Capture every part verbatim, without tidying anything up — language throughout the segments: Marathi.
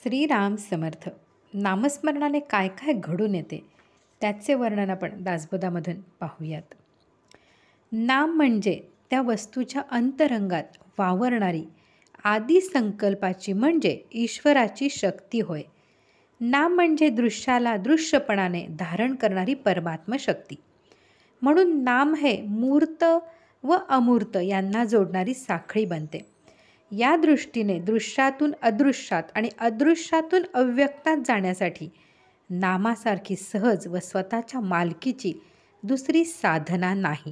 श्रीराम समर्थ. नामस्मरणाने काय काय घडून येते त्याचे वर्णन आपण दासबोधामधून पाहूयात. नाम म्हणजे त्या वस्तूच्या अंतरंगात वावरणारी आदी संकल्पाची म्हणजे ईश्वराची शक्ती होय. नाम म्हणजे दृश्याला दृश्यपणाने धारण करणारी परमात्म शक्ती. म्हणून नाम हे मूर्त व अमूर्त यांना जोडणारी साखळी बनते. या दृष्टीने दृश्यातून अदृश्यात आणि अदृश्यातून अव्यक्तात जाण्यासाठी नामासारखी सहज व स्वतःच्या मालकीची दुसरी साधना नाही.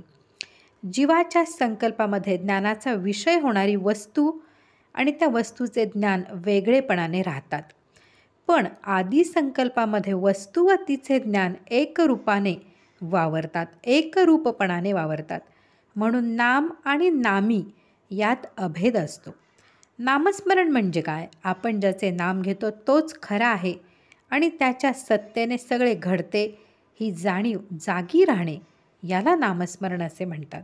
जीवाच्या संकल्पामध्ये ज्ञानाचा विषय होणारी वस्तू आणि त्या वस्तूचे ज्ञान वेगळेपणाने राहतात. पण आदी संकल्पामध्ये वस्तू व तिचे ज्ञान एकरूपाने वावरतात, एकरूपपणाने वावरतात. म्हणून नाम आणि नामी यात अभेद असतो. नामस्मरण म्हणजे काय? आपण ज्याचे नाम घेतो तोच खरा आहे आणि त्याच्या सत्तेने सगळे घडते ही जाणीव जागी राहणे याला नामस्मरण असे म्हणतात.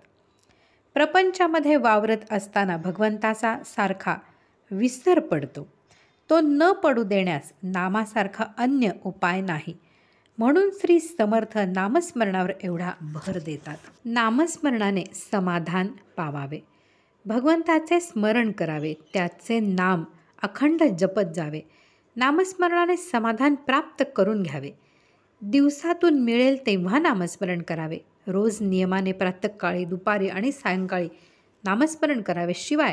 प्रपंचामध्ये वावरत असताना भगवंताचा सारखा विसर पडतो. तो न पडू देण्यास नामासारखा अन्य उपाय नाही. म्हणून श्री समर्थ नामस्मरणावर एवढा भर देतात. नामस्मरणाने समाधान पावावे, भगवंताचे स्मरण करावे, त्याचे नाम अखंड जपत जावे. नामस्मरणाने समाधान प्राप्त करून घ्यावे. दिवसातून मिळेल तेव्हा नामस्मरण करावे. रोज नियमाने प्रातःकाळी, दुपारी आणि सायंकाळी नामस्मरण करावे. शिवाय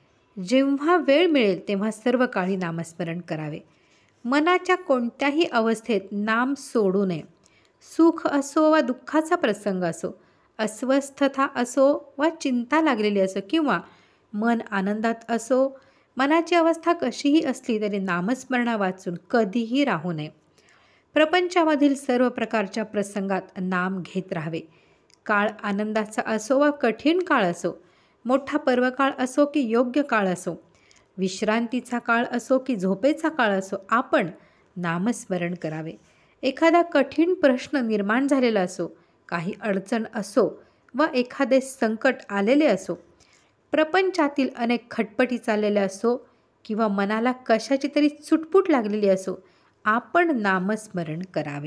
जेव्हा वेळ मिळेल तेव्हा सर्व काळी नामस्मरण करावे. मनाच्या कोणत्याही अवस्थेत नाम सोडू नये. सुख असो वा दुःखाचा प्रसंग असो, अस्वस्थता असो वा चिंता लागलेली असो किंवा मन आनंदात असो, मनाची अवस्था कशीही असली तरी नामस्मरणा वाचून कधीही राहू नये. प्रपंचामधील सर्व प्रकारच्या प्रसंगात नाम घेत राहावे. काळ आनंदाचा असो वा कठीण काळ असो, मोठा पर्वकाळ असो की योग्य काळ असो, विश्रांतीचा काळ असो की झोपेचा काळ असो, आपण नामस्मरण करावे. एखादा कठीण प्रश्न निर्माण झालेला असो, काही अडचण असो व एखादे संकट आलेले असो, प्रपंचातील अनेक खटपटी चाललेल्या असो किंवा मनाला कशाची तरी चुटपुट लागलेली असो, आपण नामस्मरण करावे.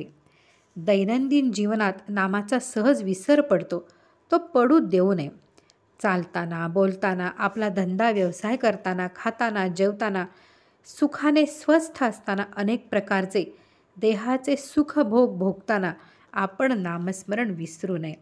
दैनंदिन जीवनात नामाचा सहज विसर पडतो, तो पडू देऊ नये. चालताना, बोलताना, आपला धंदा व्यवसाय करताना, खाताना, जेवताना, सुखाने स्वस्थ असताना, अनेक प्रकारचे देहाचे सुखभोग भोगताना आपण नामस्मरण विसरू नये.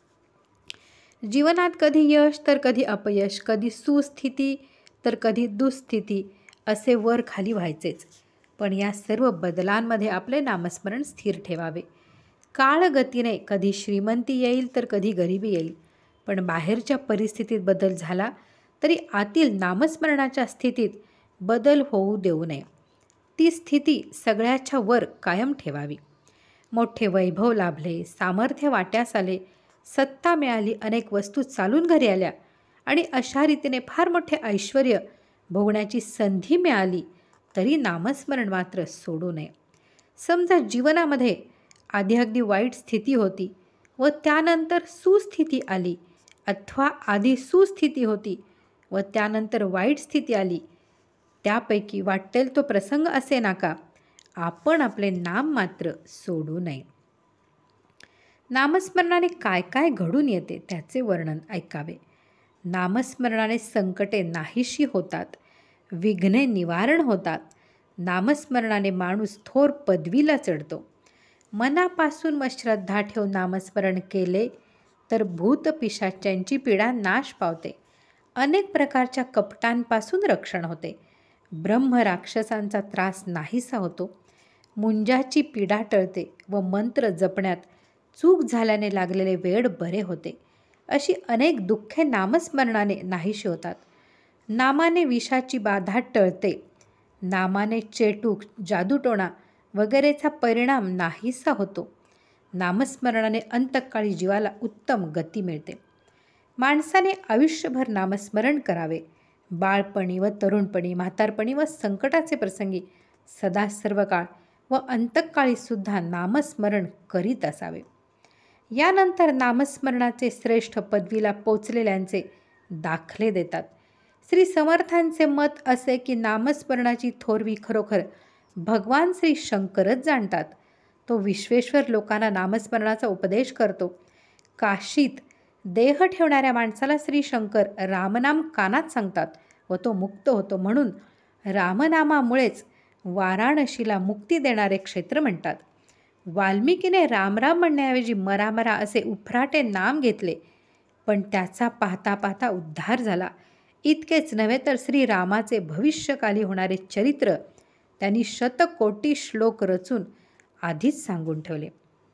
जीवनात कधी यश तर कधी अपयश, कधी सुस्थिती तर कधी दुःस्थिती असे वर खाली व्हायचेच. पण या सर्व बदलांमध्ये आपले नामस्मरण स्थिर ठेवावे. काळगतीने कधी श्रीमंती येईल तर कधी गरिबी येईल, पण बाहेरच्या परिस्थितीत बदल झाला तरी आतील नामस्मरणाच्या स्थितीत बदल होऊ देऊ नये. ती स्थिती सगळ्याच्या वर कायम ठेवावी. मोठे वैभव लाभले, सामर्थ्य वाट्यास आले, सत्ता मिळाली, अनेक वस्तू चालून घरी आल्या आणि अशा रीतीने फार मोठे ऐश्वर्य भोगण्याची संधी मिळाली तरी नामस्मरण मात्र सोडू नये. समजा जीवनामध्ये आधी अगदी वाईट स्थिती होती व त्यानंतर सुस्थिती आली, अथवा आधी सुस्थिती होती व त्यानंतर वाईट स्थिती आली, त्यापैकी वाटेल तो प्रसंग असे नाका, आपण आपले नाम मात्र सोडू नये. नामस्मरणाने काय काय घडून येते त्याचे वर्णन ऐकावे. नामस्मरणाने संकटे नाहीशी होतात, विघ्ने निवारण होतात. नामस्मरणाने माणूस थोर पदवीला चढतो. मनापासून व श्रद्धा ठेवून नामस्मरण केले तर भूतपिशाच्यांची पीडा नाश पावते. अनेक प्रकारच्या कपटांपासून रक्षण होते. ब्रह्म राक्षसांचा त्रास नाहीसा होतो. मुंजाची पीडा टळते व मंत्र जपण्यात चूक झाल्याने लागलेले वेड बरे होते. अशी अनेक दुःखे नामस्मरणाने नाहीशी होतात. नामाने विषाची बाधा टळते. नामाने चेटूक, जादूटोणा वगैरेचा परिणाम नाहीसा होतो. नामस्मरणाने अंतकाळी जीवाला उत्तम गती मिळते. माणसाने आयुष्यभर नामस्मरण करावे. बाळपणी व तरुणपणी, म्हातारपणी व संकटाचे प्रसंगी सदा सर्व काळ व अंतकाळीसुद्धा नामस्मरण करीत असावे. यानंतर नामस्मरणाचे श्रेष्ठ पदवीला पोचलेल्यांचे दाखले देतात. श्री समर्थांचे मत असे की नामस्मरणाची थोरवी खरोखर भगवान श्री शंकरच जाणतात. तो विश्वेश्वर लोकांना नामस्मरणाचा उपदेश करतो. काशीत देह ठेवणाऱ्या माणसाला श्री शंकर रामनाम कानात सांगतात व तो मुक्त होतो. म्हणून रामनामामुळेच वाराणसीला मुक्ती देणारे क्षेत्र म्हणतात. वाल्मिकीने रामराम म्हणण्याऐवजी मरामरा असे उफराटे नाम घेतले, पण त्याचा पाहता पाहता उद्धार झाला. इतकेच नव्हे तर श्रीरामाचे भविष्यकाली होणारे चरित्र त्यांनी शतकोटी श्लोक रचून आधीच सांगून ठेवले.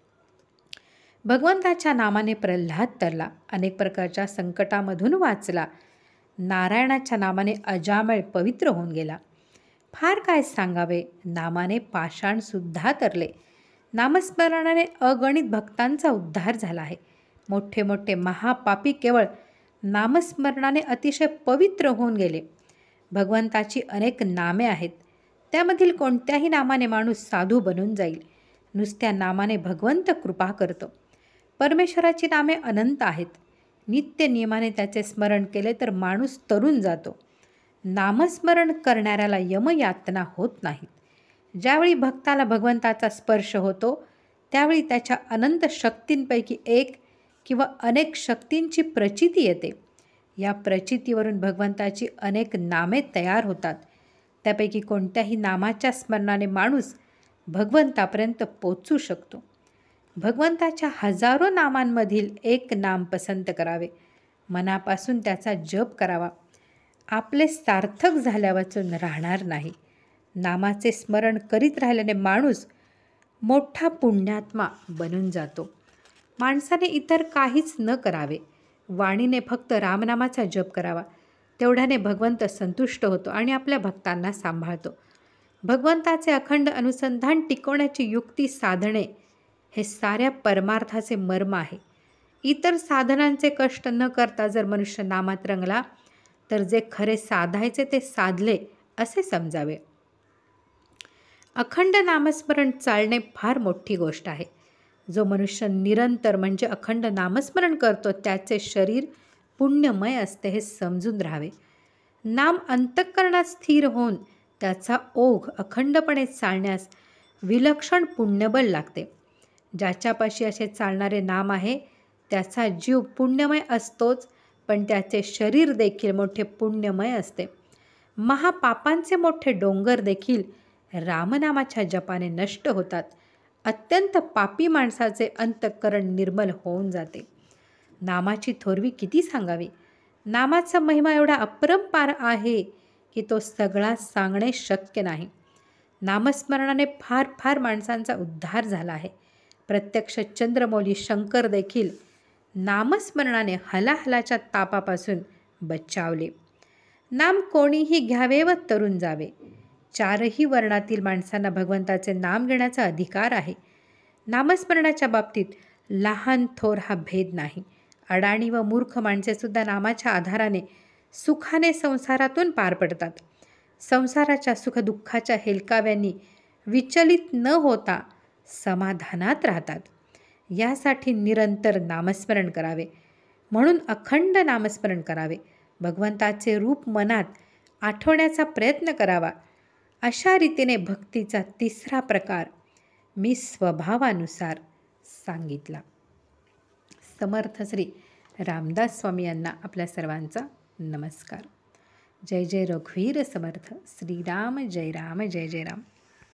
भगवंताच्या नामाने प्रल्हाद तरला, अनेक प्रकारच्या संकटामधून वाचला. नारायणाच्या नामाने अजामेळ पवित्र होऊन गेला. फार काय सांगावे, नामाने पाषाणसुद्धा तरले. नामस्मरणाने अगणित भक्तांचा उद्धार झाला आहे. मोठे मोठे महापापी केवळ नामस्मरणाने अतिशय पवित्र होऊन गेले. भगवंताची अनेक नामे आहेत, त्यामधील कोणत्याही नामाने माणूस साधू बनून जाईल. नुसत्या नामाने भगवंत कृपा करतो. परमेश्वराची नामे अनंत आहेत. नित्य नियमाने त्याचे स्मरण केले तर माणूस तरून जातो. नामस्मरण करणाऱ्याला यमयातना होत नाहीत. ज्यावेळी भक्ताला भगवंताचा स्पर्श होतो त्यावेळी त्याच्या अनंत शक्तींपैकी एक किंवा अनेक शक्तींची प्रचिती येते. या प्रचितीवरून भगवंताची अनेक नामे तयार होतात. त्यापैकी कोणत्याही नामाच्या स्मरणाने माणूस भगवंतापर्यंत पोचू शकतो. भगवंताच्या हजारो नामांमधील एक नाम पसंत करावे. मनापासून त्याचा जप करावा. आपले सार्थक झाल्यावाचून राहणार नाही. नामाचे स्मरण करीत राहिल्याने माणूस मोठा पुण्यात्मा बनून जातो. माणसाने इतर काहीच न करावे. वाणीने फक्त रामनामाचा जप करावा. तेवढ्याने भगवंत संतुष्ट होतो आणि आपल्या भक्तांना सांभाळतो. भगवंताचे अखंड अनुसंधान टिकवण्याची युक्ती साधणे हे साऱ्या परमार्थाचे मर्म आहे. इतर साधनांचे कष्ट न करता जर मनुष्य नामात रंगला तर जे खरे साधायचे ते साधले असे समजावे. अखंड नामस्मरण चालणे फार मोठी गोष्ट आहे. जो मनुष्य निरंतर म्हणजे अखंड नामस्मरण करतो त्याचे शरीर पुण्यमय असते हे समजून राहावे. नाम अंतःकरणात स्थिर होऊन त्याचा ओघ अखंडपणे चालण्यास विलक्षण पुण्यबळ लागते. ज्याच्यापाशी असे चालणारे नाम आहे त्याचा जीव पुण्यमय असतोच, पण त्याचे शरीर देखील मोठे पुण्यमय असते. महापापांचे मोठे डोंगर देखील रामनामाच्या जपाने नष्ट होतात. अत्यंत पापी माणसाचे अंतःकरण निर्मल होऊन जाते. नामाची थोरवी किती सांगावी. नामाचा महिमा एवढा अपरंपार आहे की तो सगळा सांगणे शक्य नाही. नामस्मरणाने फार फार माणसांचा उद्धार झाला आहे. प्रत्यक्ष चंद्रमौली शंकर देखील नामस्मरणाने हलाहलाच्या तापापासून बचावले. नाम कोणीही घ्यावे व तरून जावे. चारही वर्णातील माणसांना भगवंताचे नाम घेण्याचा अधिकार आहे. नामस्मरणाच्या बाबतीत लहान थोर हा भेद नाही. अडाणी व मूर्ख माणसेसुद्धा नामाच्या आधाराने सुखाने संसारातून पार पडतात. संसाराच्या सुखदुःखाच्या हेलकाव्यांनी विचलित न होता समाधानात राहतात. यासाठी निरंतर नामस्मरण करावे. म्हणून अखंड नामस्मरण करावे. भगवंताचे रूप मनात आठवण्याचा प्रयत्न करावा. अशा रीतीने भक्तीचा तिसरा प्रकार मी स्वभावानुसार सांगितला. समर्थ श्री रामदास स्वामी यांना आपल्या सर्वांचा नमस्कार. जय जय रघुवीर समर्थ. श्रीराम जय राम जय जय राम.